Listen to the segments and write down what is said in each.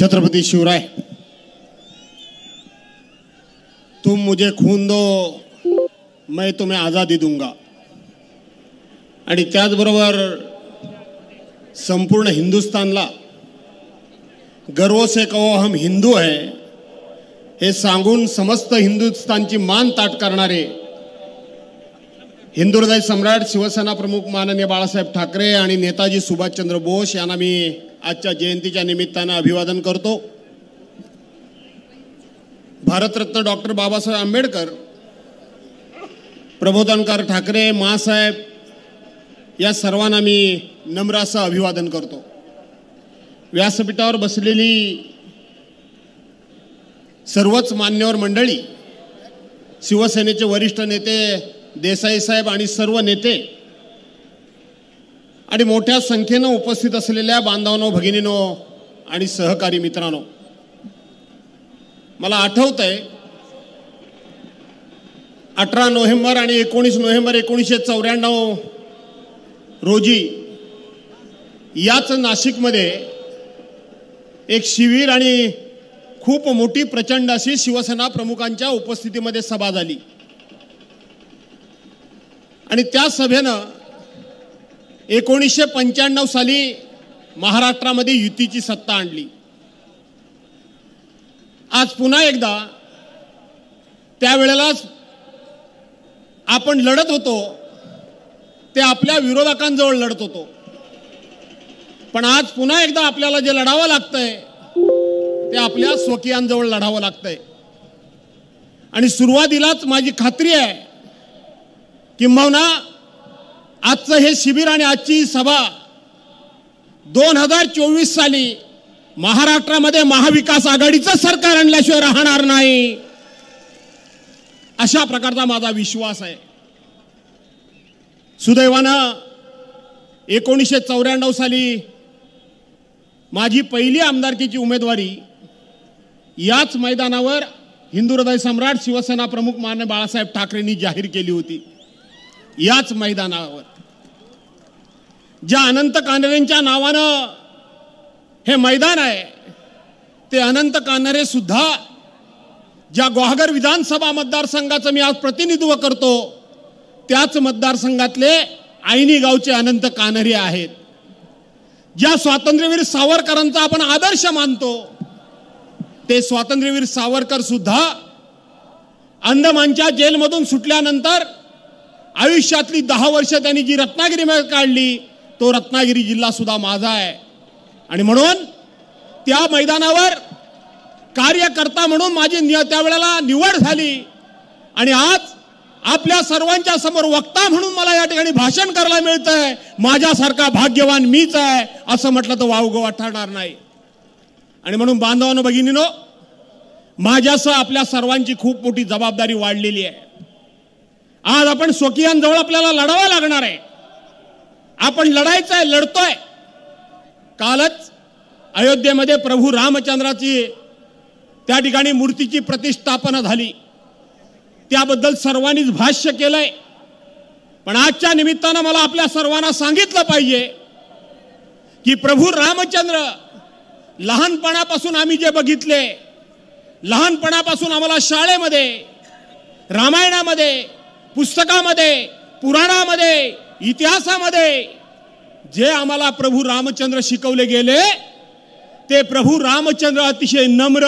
छत्रपति शिवराय, तुम मुझे खून दो मैं तुम्हें आज़ादी दूंगा। आणि त्याचबरोबर संपूर्ण हिंदुस्थानला गर्व से कहो हम हिंदू है हे सांगून समस्त हिंदुस्थानची मान ताट करणारे हिंदू हृदय सम्राट शिवसेना प्रमुख माननीय बाळासाहेब ठाकरे आणि नेताजी सुभाषचंद्र बोस यांना मी आजच्या जयंतीच्या निमित्ताने अभिवादन करतो। भारतरत्न डॉक्टर बाबासाहेब आंबेडकर, प्रबोधनकार ठाकरे मासाहेब या सर्वांना मी नम्र असं अभिवादन करतो। व्यासपीठावर बसलेली सर्वच मान्यवर मंडळी, शिवसेनेचे वरिष्ठ नेते देसाई साहेब आणि सर्व नेते आणि मोठ्या संख्येने उपस्थित असलेल्या बांधवांनो, भगिनींनो आणि सहकारी मित्रांनो, मला आठवतंय 18 नोव्हेंबर आणि 19 नोव्हेंबर 1994 रोजी याच नाशिकमध्ये एक शिबिर आणि खूप मोठी प्रचंड अशी शिवसेना प्रमुखांच्या उपस्थितीमध्ये सभा झाली आणि त्या सभेनं 1995 साली महाराष्ट्रामध्ये युतीची सत्ता आणली। आज पुन्हा एकदा त्यावेळेलाच आपण लढत होतो ते आपल्या विरोधकांजवळ लढत होतो, पण आज पुन्हा एकदा आपल्याला जे लढावं लागतंय ते आपल्या स्वकीयांजवळ लढावं लागतंय। आणि सुरुवातीलाच माझी खात्री आहे किंबहुना आजचं हे शिबिर आणि आजची सभा 2024 साली महाराष्ट्रामध्ये महाविकास आघाडीचं सरकार आणल्याशिवाय राहणार नाही, अशा प्रकारचा माझा विश्वास आहे। सुदैवानं 1994 साली माझी पहिली आमदारकीची उमेदवारी याच मैदानावर हिंदू हृदय सम्राट शिवसेना प्रमुख माननीय बाळासाहेब ठाकरेंनी जाहीर केली होती। याच मैदानावर ज्या अनंत कानरेंच्या नावानं हे मैदान आहे, ते अनंत कानरे सुद्धा ज्या गुहागर विधानसभा मतदारसंघाचं मी आज प्रतिनिधित्व करतो त्याच मतदारसंघातले आईनी गावचे अनंत कानरे आहेत। ज्या स्वातंत्र्यवीर सावरकरांचा आपण आदर्श मानतो ते स्वातंत्र्यवीर सावरकर सुद्धा अंदमानच्या जेलमधून सुटल्यानंतर आयुष्यातली 10 वर्ष त्यांनी जी रत्नागिरीमध्ये काढली तो रत्नागिरी जिल्हा सुद्धा माझा आहे। आणि म्हणून त्या मैदानावर कार्यकर्ता म्हणून माझी त्यावेळेला निवड झाली आणि आज आपल्या सर्वांच्या समोर वक्ता म्हणून मला या ठिकाणी भाषण करायला मिळतंय। माझ्यासारखा भाग्यवान मीच आहे असं म्हटलं तर वावगं वाटणार नाही। आणि म्हणून बांधवांनो, भगिनींनो, माझ्यासह आपल्या सर्वांची खूप मोठी जबाबदारी वाढलेली आहे। आज आपण स्वकीयांजवळ आपल्याला लढावं लागणार आहे, आपण लढायचं आहे, लढतोय। कालच अयोध्येमध्ये प्रभू रामचंद्राची त्या ठिकाणी मूर्तीची प्रतिष्ठापना झाली, त्याबद्दल सर्वांनीच भाष्य केलंय। पण आजच्या निमित्तानं मला आपल्या सर्वांना सांगितलं पाहिजे की प्रभू रामचंद्र लहानपणापासून आम्ही जे बघितले, लहानपणापासून आम्हाला शाळेमध्ये, रामायणामध्ये, पुस्तकामध्ये, पुराणामध्ये, इतिहासामध्ये जे आम्हाला प्रभू रामचंद्र शिकवले गेले ते प्रभू रामचंद्र अतिशय नम्र,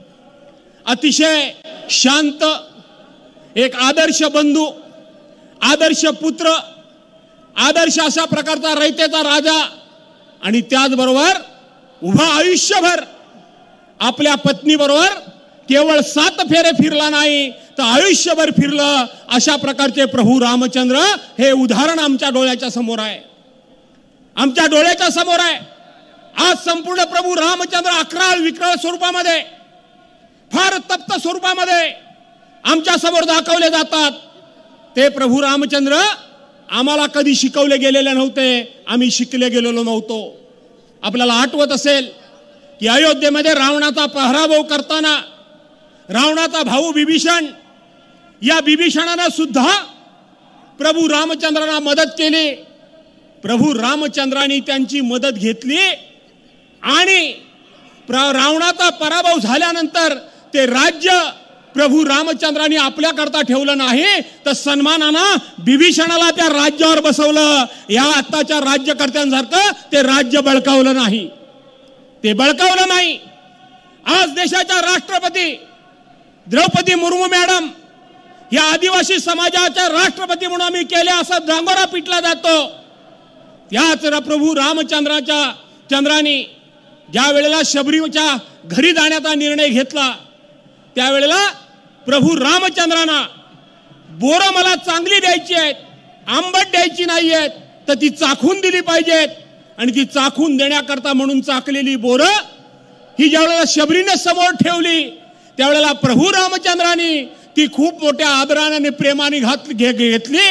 अतिशय शांत, एक आदर्श बंधू, आदर्श पुत्र, आदर्श अशा प्रकारचा रयतेचा राजा आणि त्याचबरोबर उभा आयुष्यभर आपल्या पत्नीबरोबर केवळ 7 फेरे फिरला नाही तर आयुष्यभर फिरलं, अशा प्रकारचे प्रभू रामचंद्र हे उदाहरण आमच्या डोळ्याच्या समोर आहे, आमच्या डोळ्याच्या समोर आहे। आज संपूर्ण प्रभू रामचंद्र अक्राळ विक्राळ स्वरूपामध्ये, फार तप्त स्वरूपामध्ये आमच्या समोर दाखवले जातात। ते प्रभू रामचंद्र आम्हाला कधी शिकवले गेलेले नव्हते, आम्ही शिकले गेलेलो नव्हतो। आपल्याला आठवत असेल की अयोध्येमध्ये रावणाचा पराभव करताना रावणाचा भाऊ बिभीषण, या बिभीषणाने सुद्धा प्रभू रामचंद्रांना मदत केली। प्रभू रामचंद्रांनी त्यांची मदत घेतली आणि रावणाचा पराभव झाल्यानंतर ते राज्य प्रभू रामचंद्रांनी आपल्याकरता ठेवलं नाही, तर सन्मानानं विभीषणाला त्या राज्यावर बसवलं. या आत्ताच्या राज्यकर्त्यांसारखं ते राज्य बळकावलं नाही, ते बळकावलं नाही. आज देशाच्या राष्ट्रपती द्रौपदी मुर्मू मॅडम या आदिवासी समाजाच्या राष्ट्रपती म्हणून आम्ही केले असं डांगोरा पिटला जातो. त्याच प्रभू रामचंद्रांनी ज्या वेळेला शबरीच्या घरी जाण्याचा निर्णय घेतला, त्यावेळेला प्रभू रामचंद्रांना बोरं मला चांगली द्यायची आहेत, आंबट द्यायची नाही आहेत, तर ती चाखून दिली पाहिजेत. आणि ती चाखून देण्याकरता म्हणून चाकलेली बोरं ही ज्यावेळेला शबरीने समोर ठेवली, त्यावेळेला प्रभू रामचंद्रांनी ती खूप मोठ्या आदराने आणि प्रेमाने घेतली.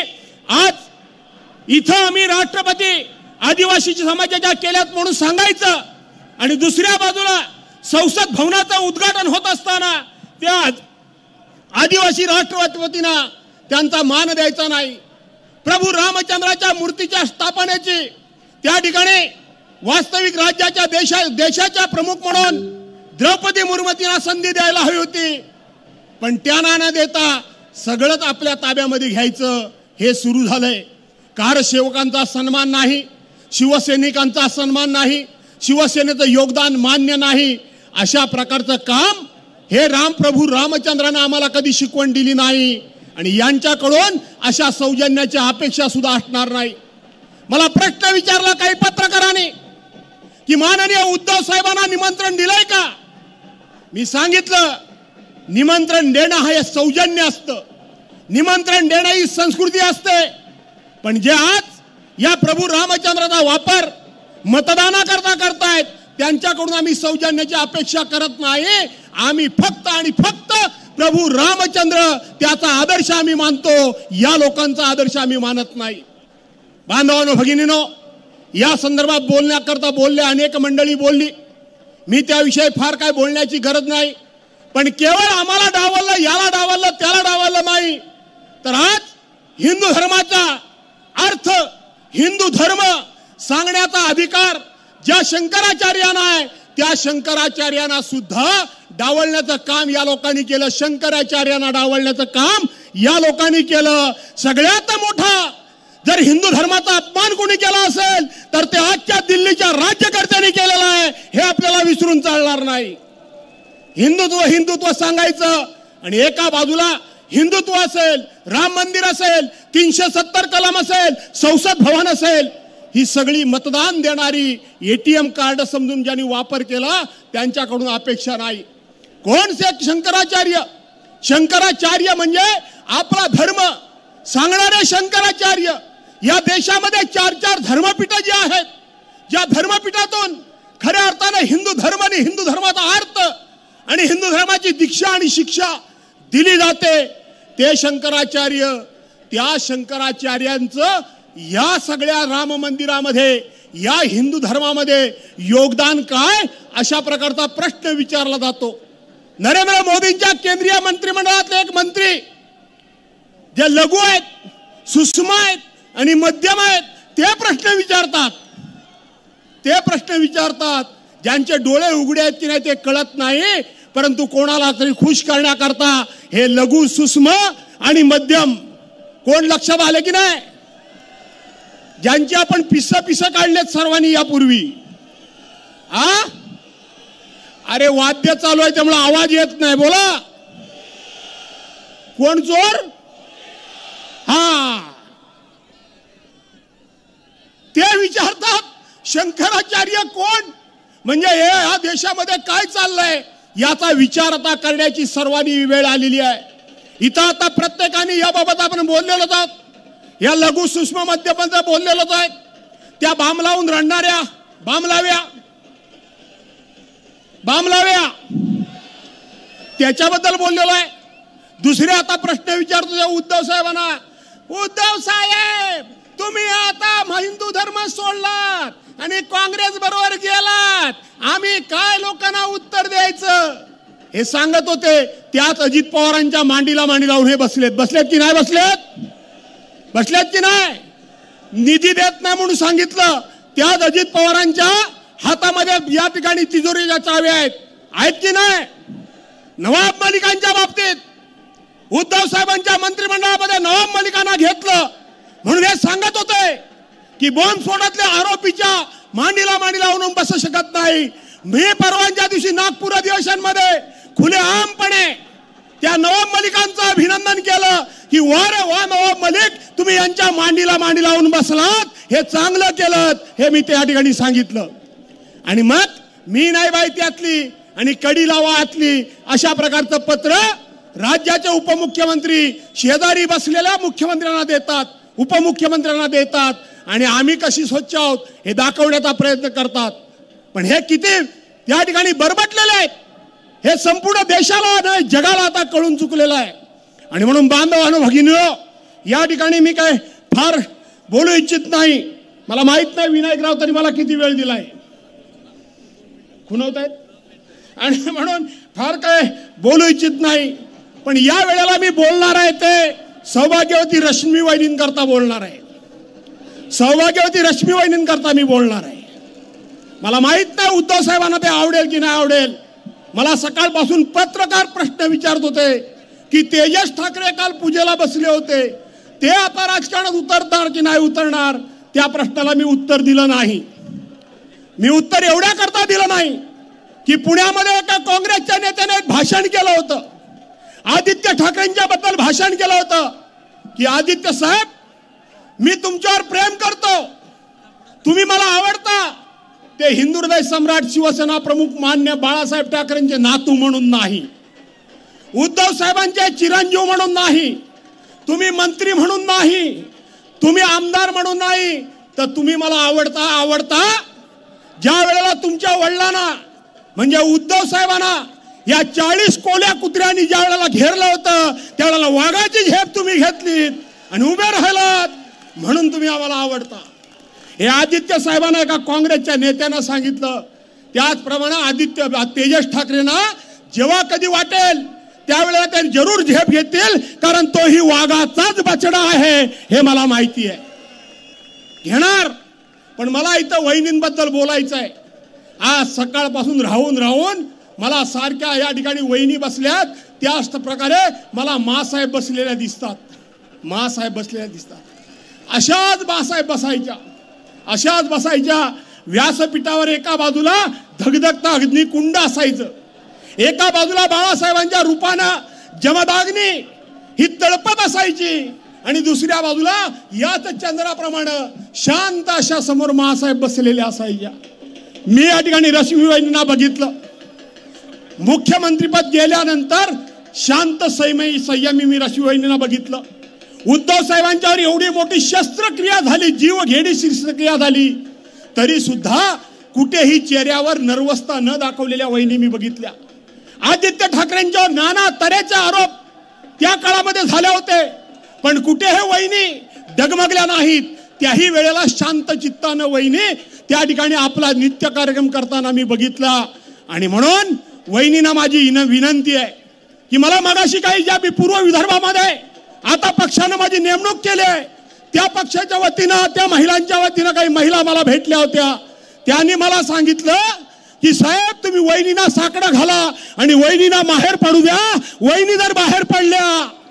आज इथं आम्ही राष्ट्रपती आदिवासी समाजाच्या केल्यात म्हणून सांगायचं, आणि दुसऱ्या बाजूला संसद भवनाचं उद्घाटन होत असताना त्या आदिवासी राष्ट्रपतींना त्यांचा मान द्यायचा नाही. प्रभू रामचंद्राच्या मूर्तीच्या स्थापनेची त्या ठिकाणी वास्तविक राज्याच्या देशाच्या प्रमुख म्हणून द्रौपदी मुर्मूंना संधी द्यायला हवी होती, पण त्यांना न देता सगळंच आपल्या ताब्यामध्ये घ्यायचं हे सुरू झालंय. कारसेवकांचा सन्मान नाही, शिवसैनिकांचा सन्मान नाही, शिवसेनेचं योगदान मान्य नाही, अशा प्रकारचं काम हे प्रभू रामचंद्रांना आम्हाला कधी शिकवण दिली नाही. आणि यांच्याकडून अशा सौजन्याची अपेक्षा सुद्धा असणार नाही. मला प्रश्न विचारला काही पत्रकारांनी की माननीय उद्धव साहेबांना निमंत्रण दिलंय का? मी सांगितलं, निमंत्रण देणं हे सौजन्य असतं, निमंत्रण देणं ही संस्कृती असते. पण जे आज या प्रभू रामचंद्राचा वापर मतदानाकरता करतायत, त्यांच्याकडून आम्ही सौजन्याची अपेक्षा करत नाही. आम्ही फक्त आणि फक्त प्रभू रामचंद्र त्याचा आदर्श आम्ही मानतो, या लोकांचा आदर्श आम्ही मानत नाही. बांधवांनो, भगिनीनो, या संदर्भात बोलण्याकरता अनेक मंडळी बोलली. मी त्याविषयी फार काय बोलण्याची गरज नाही. पण केवळ आम्हाला डावललं, याला डावललं, त्याला डावललं नाही, तर आज हिंदू धर्माचा अर्थ, हिंदू धर्म सांगण्याचा अधिकार ज्या शंकराचार्यांना आहे, त्या शंकराचार्यांना सुद्धा डावलण्याचं काम या लोकांनी केलं. शंकराचार्यांना डावलण्याचं काम या लोकांनी केलं. सगळ्यात मोठा जर हिंदू धर्माचा अपमान कोणी केला असेल तर ते आजच्या दिल्लीच्या राज्यकर्त्यांनी केलेला आहे, हे आपल्याला विसरून चालणार नाही. हिंदुत्व सांगायचं आणि एका बाजूला हिंदुत्व असेल, राम मंदिर असेल, 370 कलम असेल, संसद भवन असेल, ही सगळी मतदान देणारी एटीएम कार्ड समजून ज्यांनी वापर केला त्यांच्याकडून अपेक्षा नाही. कोण शंकराचार्य? शंकराचार्य म्हणजे आपला धर्म सांगणारे शंकराचार्य. या देशामध्ये 4 धर्मपीठ जी आहेत, ज्या धर्मपीठातून खऱ्या अर्थाने हिंदू धर्म आणि हिंदू धर्माचा अर्थ आणि हिंदू धर्माची दीक्षा आणि शिक्षा दिली जाते, ते शंकराचार्य, त्या शंकराचार्यांचं या सगळ्या राम मंदिरामध्ये, या हिंदू धर्मामध्ये योगदान काय, अशा प्रकारचा प्रश्न विचारला जातो. नरेंद्र मोदींच्या केंद्रीय मंत्रिमंडळातले एक मंत्री जे लघु आहेत, सूक्ष्म आहेत आणि मध्यम आहेत, ते प्रश्न विचारतात. ज्यांचे डोळे उघडे आहेत की नाही ते कळत नाही, परंतु कोणाला तरी खुश करण्याकरता हे लघु, सूक्ष्म आणि मध्यम कोण लक्षात आले की नाही, ज्यांची आपण पिस काढलेत सर्वांनी यापूर्वी. अरे वाद्य चालू आहे त्यामुळे आवाज येत नाही, बोला कोण चोर? ते विचारतात शंकराचार्य कोण, म्हणजे या देशामध्ये काय चाललंय याचा विचार आता करण्याची सर्वांनी वेळ आलेली आहे. इथं आता प्रत्येकाने याबाबत आपण बोललेलोच आहोत, या लघु सूक्ष्म मध्यमांचं बोललेलोच आहे. त्या बाम लावून रडणाऱ्या बाम लाव्या त्याच्याबद्दल बोललेलो आहे. दुसरे आता प्रश्न विचारतो उद्धव साहेबांना, उद्धव साहेब तुम्ही आता हिंदू धर्म सोडलात आणि काँग्रेस बरोबर गेलात, आम्ही काय लोकांना उत्तर द्यायचं हे सांगत होते. त्याच अजित पवारांच्या मांडीला मांडी लावून हे बसलेत की नाही बसलेत की नाही? निधी देत नाही म्हणून सांगितलं, त्याच अजित पवारांच्या हातामध्ये या ठिकाणी तिजोरीच्या चाव्या आहेत की नाही? नवाब मलिकांच्या बाबतीत उद्धव साहेबांच्या मंत्रिमंडळामध्ये नवाब मलिकांना घेतलं म्हणून हे सांगत होते की बॉम्बस्फोटातल्या आरोपीच्या मांडीला मांडी लावून बसू शकत नाही. मी परवांच्या दिवशी नागपूर अधिवेशनमध्ये खुलेआमपणे त्या नवाब मलिकांचं अभिनंदन केलं की वा रे वा नवाब मलिक, तुम्ही यांच्या मांडीला मांडी लावून बसलात, हे चांगलं केलं, हे मी त्या ठिकाणी सांगितलं. आणि मग मी नाही बाई त्यातली आणि कडी लावा आतली अशा प्रकारचं पत्र राज्याचे उपमुख्यमंत्री शेजारी बसलेल्या मुख्यमंत्र्यांना देतात, उपमुख्यमंत्र्यांना देतात आणि आम्ही कशी स्वच्छ आहोत हे दाखवण्याचा प्रयत्न करतात. पण हे किती त्या ठिकाणी बरबटलेले आहेत हे संपूर्ण देशाला नाही जगाला आता कळून चुकलेलं आहे. आणि म्हणून बांधवांनो भगिनींनो, या ठिकाणी मी काय फार बोलू इच्छित नाही. मला माहित नाही विनायकराव तरी मला किती वेळ दिलाय, खुणवत आहेत आणि म्हणून फार काय बोलू इच्छित नाही. पण या वेळेला मी बोलणार आहे ते सौभाग्यवती रश्मी वहिनींकरता बोलणार आहे. सौभाग्यवती रश्मी वहिनींकरता मी बोलणार आहे. मला माहित नाही उद्धव साहेबांना ते आवडेल की नाही आवडेल. मला सकाळपासून पत्रकार प्रश्न विचारत होते की तेजस ठाकरे काल पूजेला बसले होते, ते आता राजकारणात उतरणार की नाही उतरणार. त्या प्रश्नाला मी उत्तर दिलं नाही. मी उत्तर एवढ्या करता दिलं नाही की पुण्यामध्ये एका काँग्रेसच्या नेत्याने एक भाषण केलं होतं, आदित्य ठाकरेंच्या बद्दल भाषण केलं होतं की आदित्य साहेब, मी तुमच्यावर प्रेम करतो, तुम्ही मला आवडता. ते हिंदू हृदय सम्राट शिवसेना प्रमुख मान्य बाळासाहेब ठाकरेंचे नातू म्हणून नाही, उद्धव साहेबांचे चिरंजीव म्हणून नाही, तुम्ही मंत्री म्हणून नाही, तुम्ही आमदार म्हणून नाही, तर तुम्ही मला आवडता. ज्या वेळेला तुमच्या वडिलांना म्हणजे उद्धव साहेबांना या 40 कोल्या कुत्र्यांनी ज्या वेळेला घेरलं होतं त्यावेळेला वाघाची झेप तुम्ही घेतलीत आणि उभे राहिलात म्हणून तुम्ही आम्हाला आवडता. हे आदित्य साहेबांना एका काँग्रेसच्या नेत्यानं सांगितलं. त्याचप्रमाणे तेजस ठाकरेंना जेव्हा कधी वाटेल त्यावेळेला ते जरूर झेप घेतील, कारण तोही वाघाचाच बछडा आहे हे मला माहिती आहे. घेणार. पण मला इथं वहिनींबद्दल बोलायचं आहे. आज सकाळपासून राहून मला सारख्या या ठिकाणी वहिनी बसल्यात, त्याच प्रकारे मला मासाहेब बसलेल्या दिसतात, मासाहेब बसलेल्या दिसतात. अशाच बसायच्या व्यासपीठावर एका बाजूला धगधगता अग्निकुंड असायचं, एका बाजूला बाळासाहेबांच्या रूपानं जमदाग्नी ही तळपत असायची आणि दुसऱ्या बाजूला याच चंद्राप्रमाणे शांत अशा समोर मासाहेब बसलेले असायच्या. मी या ठिकाणी रश्मी वहिनींना बघितलं. मुख्यमंत्रीपद गेल्यानंतर शांत संयमी मी रश्मी वहिनींना बघितलं. उद्धव साहेबांच्यावर एवढी मोठी शस्त्रक्रिया झाली, जीवघेणी शस्त्रक्रिया झाली, तरी सुद्धा कुठेही चेहऱ्यावर नर्वसता न दाखवलेल्या वहिनी मी बघितल्या. आदित्य ठाकरेंच्यावर नाना तऱ्हेचे आरोप त्या काळामध्ये झाले होते, पण कुठे हे वहिनी डगमगल्या नाहीत. त्याही वेळेला शांत चित्तानं वहिनी त्या ठिकाणी आपला नित्य कार्यक्रम करताना मी बघितला. आणि म्हणून वहिनींना माझी विनंती आहे की मला मगाशी काही ज्या मी पूर्व विदर्भामध्ये आता पक्षानं माझी नेमणूक केली आहे, त्या पक्षाच्या वतीनं त्या महिलांच्या वतीनं काही महिला मला भेटल्या होत्या. त्यांनी मला सांगितलं की साहेब तुम्ही वहिनींना साकडं घाला आणि वहिनींना बाहेर पडू द्या. वहिनी जर बाहेर पडल्या,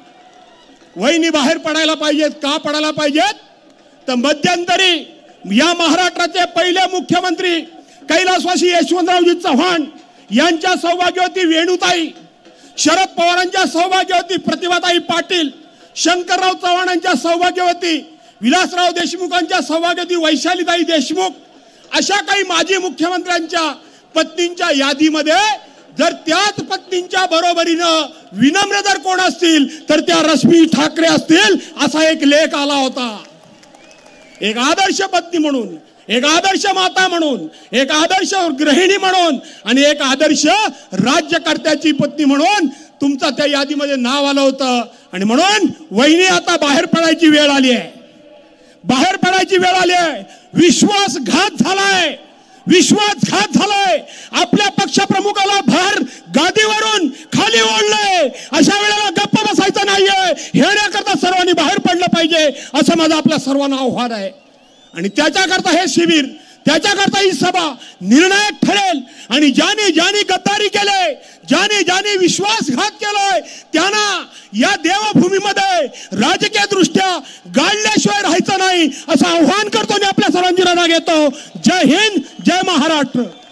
वहिनी बाहेर पडायला पाहिजेत. का पडायला पाहिजेत? तर मध्यंतरी या महाराष्ट्राचे पहिले मुख्यमंत्री कैलासवासी यशवंतरावजी चव्हाण यांच्या सौभाग्यवती वेणुताई, शरद पवारांच्या सौभाग्यवती प्रतिभाताई पाटील, शंकरराव चव्हाणांच्या सौभाग्यवती विलासराव देशमुखांच्या सौभाग्यवती वैशालीताई देशमुख, अशा काही माजी मुख्यमंत्र्यांच्या पत्नींच्या यादीमध्ये जर त्याच पत्नींच्या बरोबरीनं विनम्र जर कोण असतील तर त्या रश्मी ठाकरे असतील, असा एक लेख आला होता. एक आदर्श पत्नी म्हणून, एक आदर्श माता म्हणून, एक आदर्श गृहिणी म्हणून आणि एक आदर्श राज्यकर्त्याची पत्नी म्हणून तुमचं त्या यादीमध्ये नाव आलं होतं. आणि म्हणून वहिनी आता बाहेर पडायची वेळ आली आहे, बाहेर पडायची वेळ आली आहे. विश्वासघात झालाय, विश्वासघात झालाय. आपल्या पक्षप्रमुखाला भर गादीवरून खाली ओढलंय. अशा वेळेला गप्प बसायचं नाहीये. हेण्याकरता सर्वांनी बाहेर पडलं पाहिजे असं माझं आपल्या सर्वांना आव्हान आहे. आणि त्याच्याकरता हे शिबिर त्याच्याकरता ही सभा निर्णायक ठरेल आणि ज्याने ज्याने गद्दारी केले, ज्याने ज्याने विश्वासघात केलाय, त्यांना या देवभूमीमध्ये राजकीय दृष्ट्या गाळल्याशिवाय राहायचं नाही असं आव्हान करतो आणि आपल्या सर्वांची रजा घेतो. जय हिंद, जय महाराष्ट्र.